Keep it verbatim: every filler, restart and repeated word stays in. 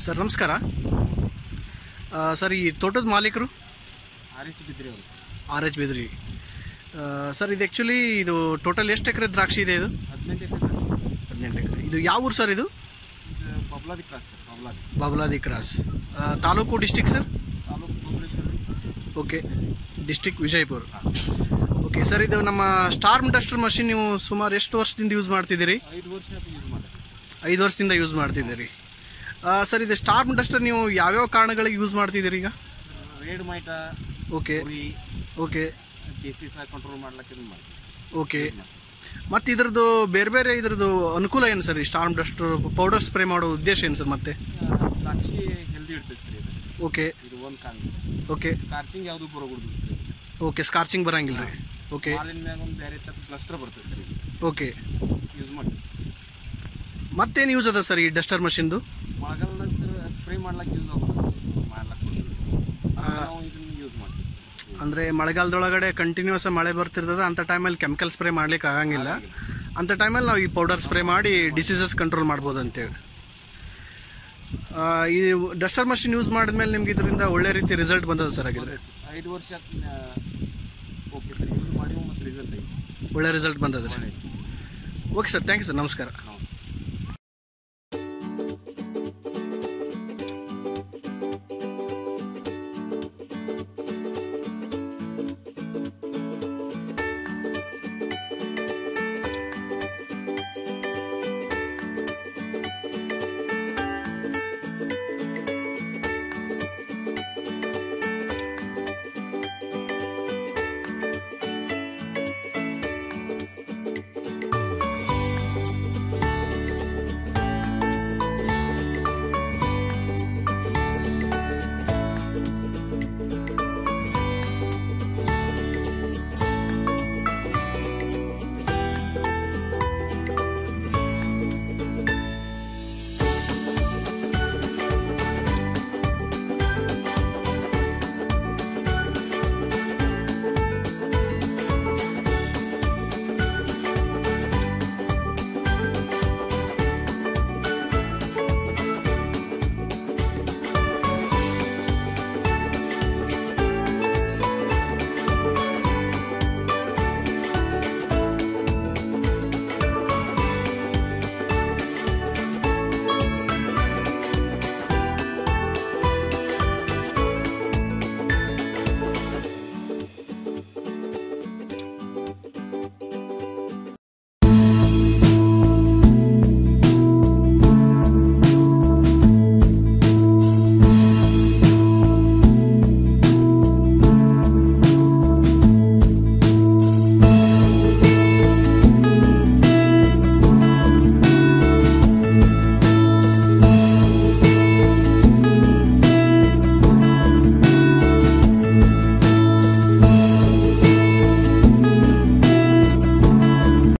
Sir ನಮಸ್ಕಾರ. Sir ಈ ತೋಟದ ಮಾಲೀಕರು? ಆರ್ ಎಚ್ ಬಿದ್ರಿ ಅವರು. R H Bidri. ಸರ್ ಇದು ಆ್ಯಕ್ಚುಲಿ ಇದು ಟೋಟಲ್ ಎಷ್ಟು ಎಕರೆ ದ್ರಾಕ್ಷಿ ಇದೆ? ಇದು ಹದಿನೆಂಟು ಎಕರೆ. ಹದಿನೆಂಟು ಎಕರೆ. ಇದು ಯಾವ ಊರು ಸರ್? ಇದು Babladi cross sir. Babladi Babladi cross. Taluk district sir? Taluk Bhuvaneshwar. Okay, district Vijayapura. Okay sir, ಇದು ನಮ್ಮ ಸ್ಟಾರ್ಮ್ ಡಸ್ಟರ್ ಮಷಿನ್ ನೀವು ಸುಮಾರು ಎಷ್ಟು ವರ್ಷದಿಂದ ಯೂಸ್ ಮಾಡ್ತಿದ್ದೀರಿ? ಐದು ವರ್ಷ ಯೂಸ್ ಮಾಡಿ ಐದು ವರ್ಷದಿಂದ ಯೂಸ್ ಮಾಡ್ತಿದ್ದೀರಿ. ಸರ್ ಇದು ಸ್ಟಾರ್ಮ್ ಡಸ್ಟರ್ ನೀವು ಯಾವ್ಯಾವ ಕಾರಣಗಳಿಗೆ ಯೂಸ್ ಮಾಡ್ತಿದ್ದೀರಿ ಈಗ? Red mite. Okay okay disease control ಮಾಡ್ಲಿಕ್ಕೆ ಇದನ್ನ ಮಾಡ್ತೀವಿ. ಓಕೆ, ಮತ್ತು ಇದ್ರದ್ದು ಬೇರೆ ಬೇರೆ ಇದ್ರದ್ದು ಅನುಕೂಲ ಏನು ಸರ್? ಈ ಸ್ಟಾರ್ಮ್ ಡಸ್ಟರ್ ಪೌಡರ್ ಸ್ಪ್ರೇ ಮಾಡೋ ಉದ್ದೇಶ ಏನು ಸರ್? ಮತ್ತೆ ದ್ರಾಕ್ಷಿ ಹೆಲ್ದಿ ಇರ್ತದೆ ಸರ್ ಇದು. ಓಕೆ ಇದು ಒಂದು ಕಾರಣ. ಓಕೆ, ಸ್ಕಾರ್ಚಿಂಗ್ ಯಾವುದು ಬರೋಗುದಿಲ್ಲ ಸರ್. ಓಕೆ, ಸ್ಕಾರ್ಚಿಂಗ್ ಬರಂಗಿಲ್ಲ ರೀ. ಓಕೆ, ಮಾಲಿನ ಮ್ಯಾಗ ಒಂದು ಬೇರೆ ಥರ ಕ್ಲಸ್ಟರ್ ಬರ್ತದೆ ಸರ್ ಇದು. ಓಕೆ, ಯೂಸ್ ಮಾಡ್ತೀವಿ. ಮತ್ತೇನು ಯೂಸ್ ಅದ ಸರ್ ಈ ಡಸ್ಟರ್ ಮಷಿನ್ದು? ಮಳೆಗಾಲದಾಗ ಸರ್ ಸ್ಪ್ರೇ ಮಾಡ್ಲಿಕ್ಕೆ ಯೂಸ್ ಆಗುತ್ತೆ. ಮಾಡ್ಲಿಕ್ಕೆ ನಾವು ಇದನ್ನ ಯೂಸ್ ಮಾಡ್ತೀವಿ. ಅಂದರೆ ಮಳೆಗಾಲದೊಳಗಡೆ ಕಂಟಿನ್ಯೂಸ್ ಮಳೆ ಬರ್ತಿರ್ತದೆ, ಅಂಥ ಟೈಮಲ್ಲಿ ಕೆಮಿಕಲ್ ಸ್ಪ್ರೇ ಮಾಡ್ಲಿಕ್ಕೆ ಆಗಂಗಿಲ್ಲ. ಅಂಥ ಟೈಮಲ್ಲಿ ನಾವು ಈ ಪೌಡರ್ ಸ್ಪ್ರೇ ಮಾಡಿ ಡಿಸೀಸಸ್ ಕಂಟ್ರೋಲ್ ಮಾಡ್ಬೋದು ಅಂತೇಳಿ. ಈ ಡಸ್ಟರ್ ಮಷಿನ್ ಯೂಸ್ ಮಾಡಿದ್ಮೇಲೆ ನಿಮ್ಗೆ ಇದರಿಂದ ಒಳ್ಳೆ ರೀತಿ ರಿಸಲ್ಟ್ ಬಂದದ ಸರ್? ಆಗಿದ್ರೆ ಐದು ವರ್ಷ ಓಕೆ ಸರ್ ಯೂಸ್ ಮಾಡಿ ಮತ್ತು ರಿಸಲ್ಟ್ ಐತೆ. ಒಳ್ಳೆ ರಿಸಲ್ಟ್ ಬಂದದ. Okay sir, thank you sir, ನಮಸ್ಕಾರ.